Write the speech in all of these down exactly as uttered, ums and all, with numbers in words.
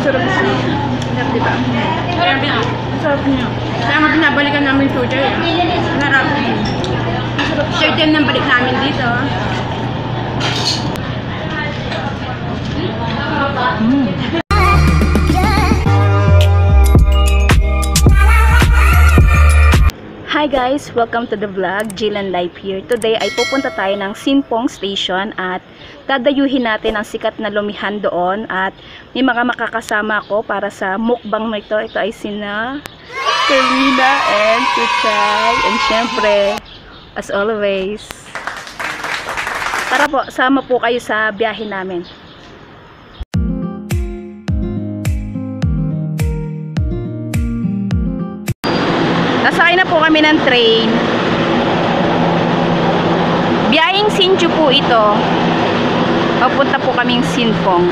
Masarap siya. Masarap, diba? Masarap niya. Masarap niya. Kaya nga binabalikan namin suja eh. Masarap. Third time nang balik namin dito. Mm. Hi guys! Welcome to the vlog. Jillian Life here. Today ay pupunta tayo ng Sinpong Station at dadayuhin natin ang sikat na lumihan doon at may mga makakasama ko para sa mukbang na ito. Ito ay sina Karina and Kuchay and syempre as always tara po, sama po kayo sa biyahe namin. Nasakay na po kami ng train. Biyaheng Sinju po ito. Papunta po kaming Sinpong.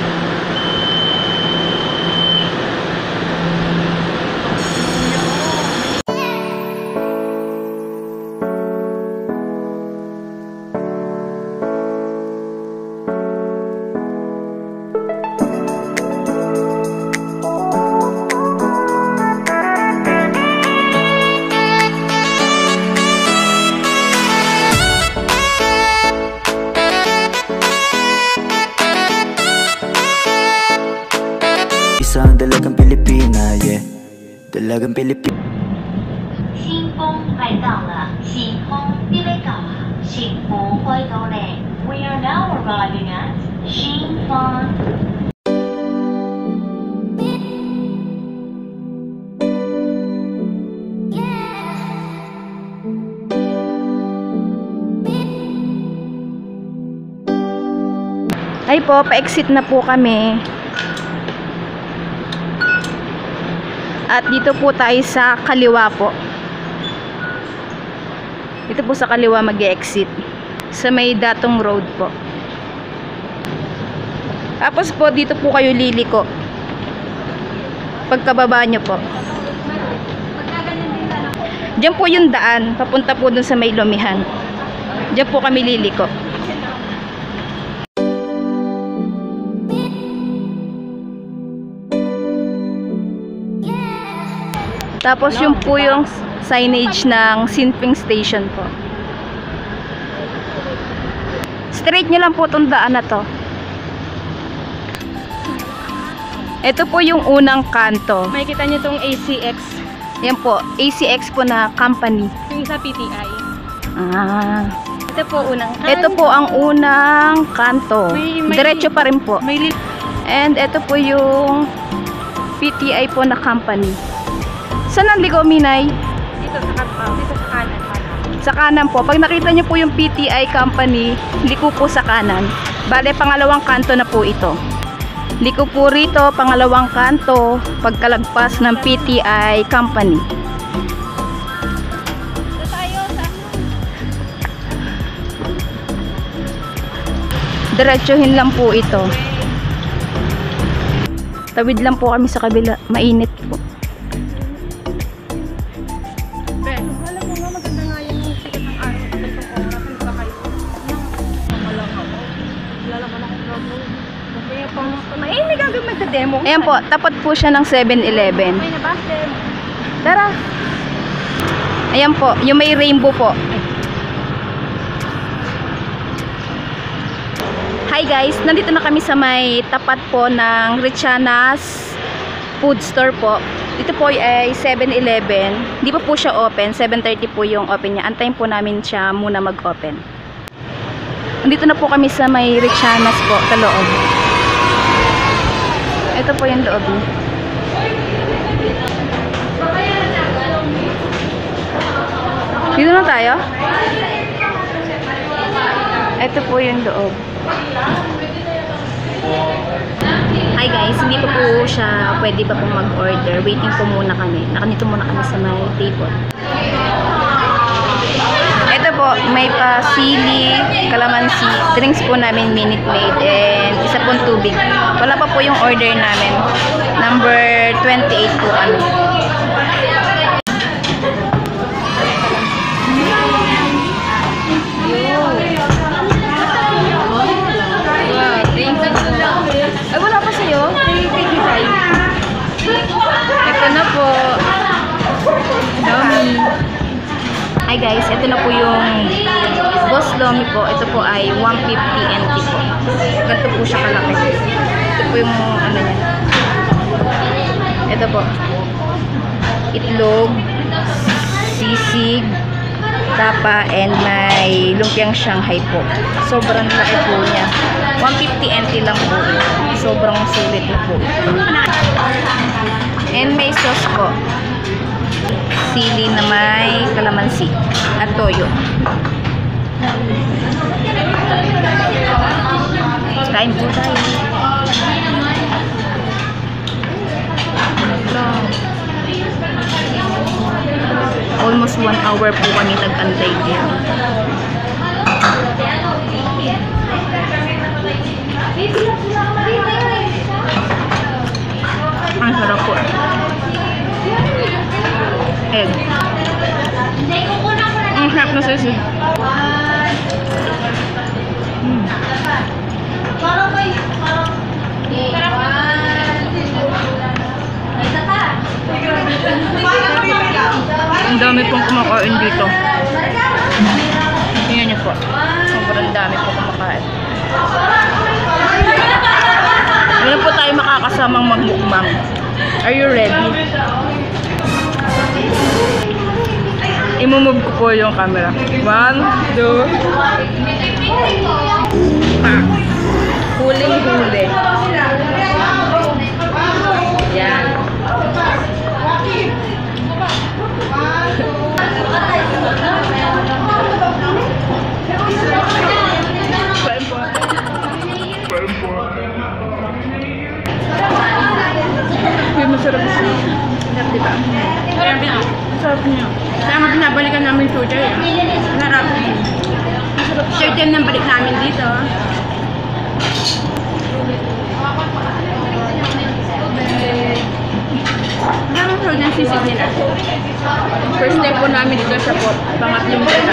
Isang dalagang Pilipina, yeah. Dalagang Pilipina. Sinpong 来到了新丰地雷港，幸福回头嘞。We are now arriving at 新丰。 Ay po, pa-exit na po kami. At dito po tayo sa kaliwa po. Dito po sa kaliwa mag-exit. Sa may Datong Road po. Tapos po dito po kayo liliko. Pagkababa nyo po. Diyan po yung daan. Papunta po dun sa may lumihan. Diyan po kami liliko. Tapos yung po yung signage ng Sinping Station po. Straight nyo lang po itong daan na to. Ito po yung unang kanto. Makikita niyo itong A C X. Yan po, A C X po na company. Yung isa P T I. Ah. Ito po unang kanto. Ito po ang unang kanto. May- may- Diretso pa rin po. May And ito po yung P T I po na company. Saan ang ligo, Minay? dito sa kanan. Dito sa kanan. Sa kanan po. Pag nakita nyo po yung P T I company, liko po sa kanan. Bale, pangalawang kanto na po ito. Liko po rito, pangalawang kanto, pagkalagpas ng P T I company. Dito tayo sa... Diretsuhin lang po ito. Tawid lang po kami sa kabila. Mainit po. Ben, alam mo nga maganda nga yung sikat ng araw sa itong oras. Ano ba kayo? Makalang ako. Wala naman akong gagawin. Okay, pang... Eh, hindi gagawin magda-demo. Ayan po, tapat po siya ng seven eleven. May nabas demo. Tara. Ayan po, yung may rainbow po. Hi guys, nandito na kami sa may tapat po ng Richana's food store po. Dito po ay seven eleven. Hindi pa po siya open, seven thirty po yung open niya. Antayin po namin siya muna mag-open. Nandito na po kami sa may Richana's po, sa loob. Ito po yung loob niya. Dito na tayo? Ito po yung loob. Hi guys, hindi pa po siya pwede pa pong mag-order. Waiting po muna kami. Nakanito muna kami sa may table. Ito po, may pa sili, kalamansi, drinks po namin Minute Maid, and isa pong tubig. Wala pa po yung order namin. Number twenty-eight po kami. Ay, wala pa sa'yo? Thank you guys. na po yung Boss Lomi po. Ito po ay one fifty N T po. Ganito po siya kalaki. Ito po yung ano niya. Ito po. Itlog, sisig, tapa, and may lumpiang Shanghai po. Sobrang laki po niya. one fifty N T lang po. Sobrang sulit na po. And may sauce po. Sili na may kalamansi at toyo. Kain po tayo. Almost one hour po kami nag-antay dito. Ang sarap po. Egg. Ang sarap na sisi. Mm. Ang dami pong kumakain dito. Tingnan niyo po. Sobrang dami po kumakain. Ngayon po tayo makakasamang magmukbang. Are you ready? Imumove ko po yung camera. One, two. Ah. Huling-huli. Yan. Uy, masarap siya. Sarap, diba? Sarap niya. Sarap niya. Kaya nga pinabalikan namin suja eh. Sarap. Third time nang balik namin dito. Parang ang sarap ng sisig nila. First time po namin dito sa po. Pangatlong bata.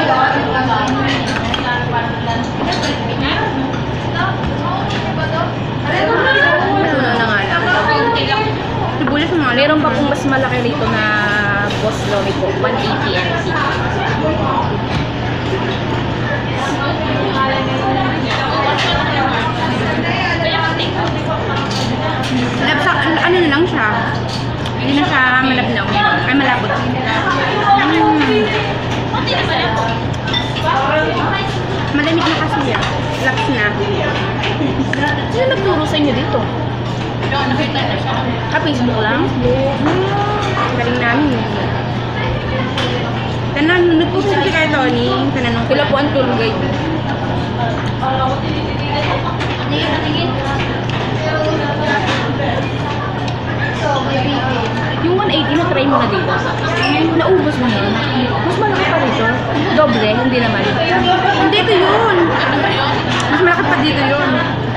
Masunan na nga lang. Sibulis mga. Meron pa pong mas malaki rito na Boss Lomi po. one eighty N T. Sa, ano na lang siya. Hindi na siya malabnaw. Ay, malabot. Mm. Malamig na kasi yan. Laps na. Sino nagturo sa inyo dito? Nakita na siya. Ah, Facebook lang? Hmm. Galing namin. Tanan, nagturo si kay Tony. Tananong ko. Sila po ang tour guide. Yung one eighty na try mo na dito. Naubos mo yun. Mas malaki pa dito. Doble, hindi naman. Hindi, ito yun. Mas malaki pa dito yun.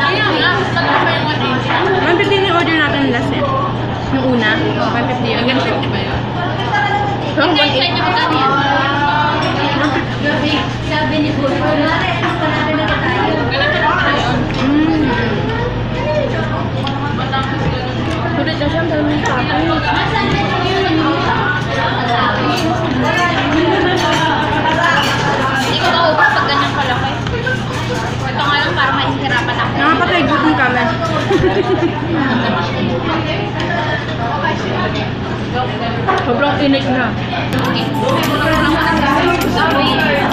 one fifty yung order natin last eh. Yung una, one fifty yun. Hanggang fifty ba yun? Hanggang one eighty. Sabi ni Boy, panapin na tayo. Hmm. Sulit na siya, dami ng tapos. Hindi ko naubos pag ganyan kalaki. Ito nga lang para mahihirapan ako. Nakapatay gutom kami. Sobrang init na. Sorry.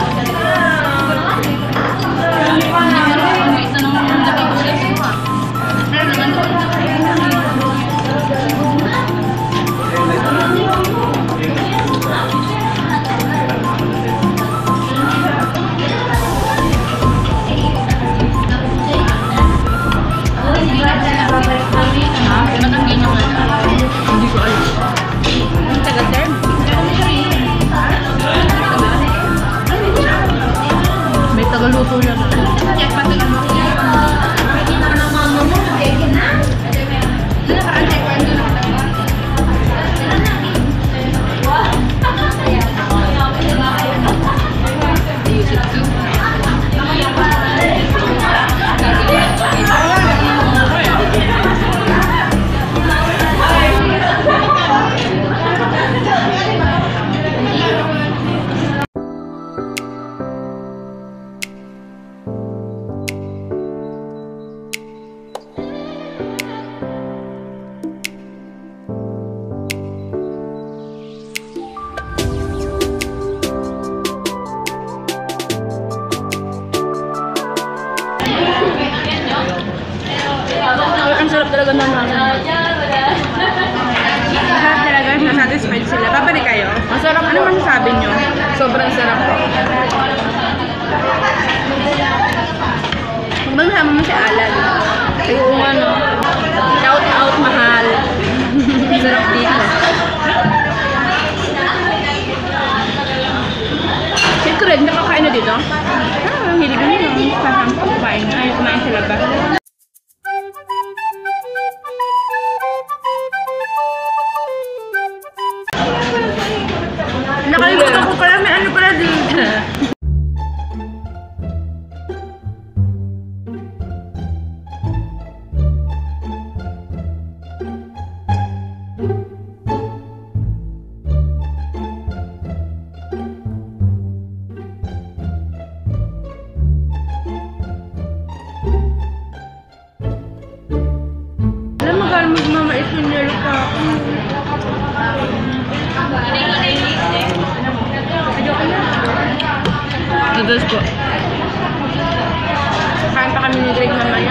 Hindi ko alam. Ang taga-term? May taga-luto na. Yes, pati satisfied sila. Babalik kayo? Masarap Ano po. masasabi nyo? Sobrang sarap po. Bang sama mo si Alan. Yung ano, shout out mahal. Sarap dito. Siyempre, nakakain na dito? Ah, hindi ko nyo. Sasama ko kumain. Ay, kumain sa labas. Nakalimutan ko pala, may ano pala dito. Alam mo, gano'n magmamais ng yelo pa ako. Noodles po. Kain pa kami ni Greg mamaya.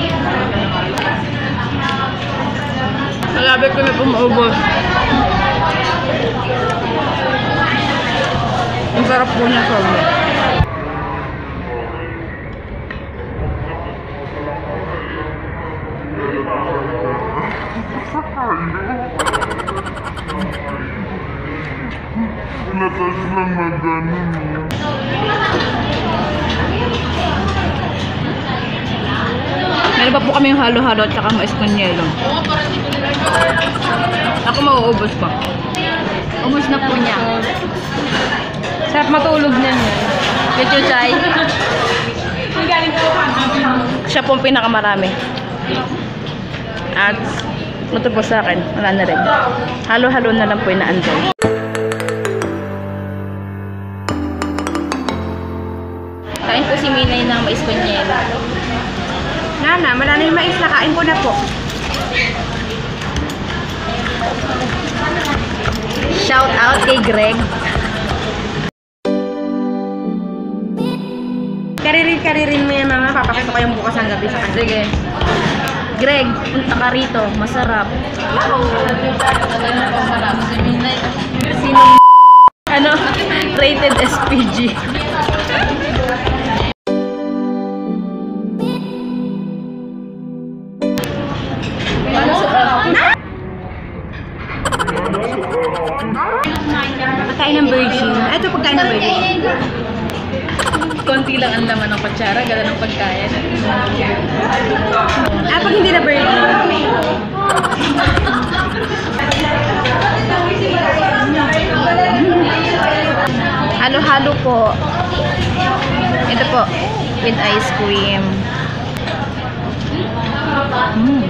Malapit kami po maubos. Ang sarap po niya sobra. Pinatas lang na ganun. Meron pa po kami yung halo-halo at saka mais con yelo. Ako mauubos pa. Ubos na po niya. Sarap matulog niyan yan. Medyo chay. Siya po ang pinakamarami. At ito po sa akin. Wala na rin. Halo-halo na lang po inaantay. Kain po si Minay ng mais con yelo. Nana, wala na yung mais. Nakain ko na po. Shout out kay Greg. Karirin-karirin mo yan mga. Papakita ko yung bukas ng gabi sa kanila. Sige. Greg, punta ka rito. Masarap. Sino? Ano? Rated S P G. Pagkain ng virgin. Ito pagkain ng virgin. Konti lang ang laman ng kutsara, gala ng pagkain. Ah, pag hindi na virgin. Halo-halo po. Ito po, with ice cream. Mm.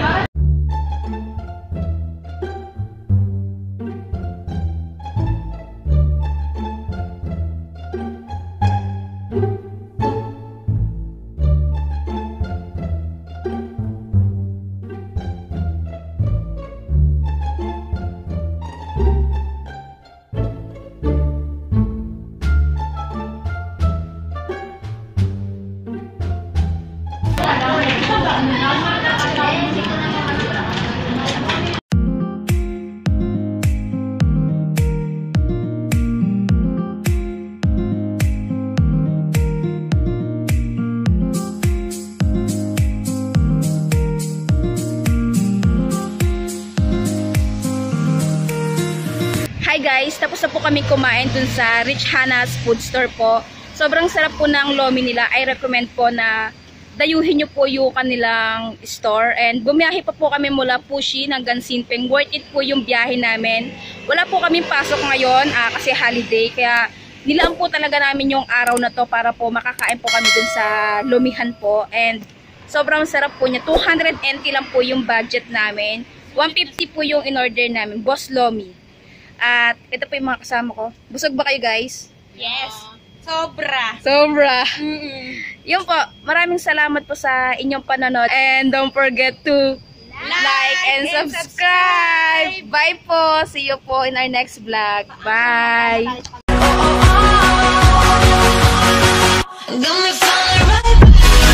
Hi guys, tapos na po kami kumain dun sa Rich Hannah's Food Store po. Sobrang sarap po ng lomi nila. I recommend po na dayuhin nyo po yung kanilang store. And bumiyahe pa po kami mula Pushi hanggang Sinpeng. Worth it po yung biyahe namin. Wala po kaming pasok ngayon ah, kasi holiday. Kaya nilaan po talaga namin yung araw na to para po makakain po kami dun sa lomihan po. And sobrang sarap po niya. two hundred N T lang po yung budget namin. one fifty po yung in-order namin. Boss Lomi. At ito po yung mga kasama ko. Busog ba kayo guys? Yes. Sobra. Sobra. Mm-mm. Yun po, maraming salamat po sa inyong panonood. And don't forget to like, like and, and subscribe. subscribe. Bye po. See you po in our next vlog. Bye. Got me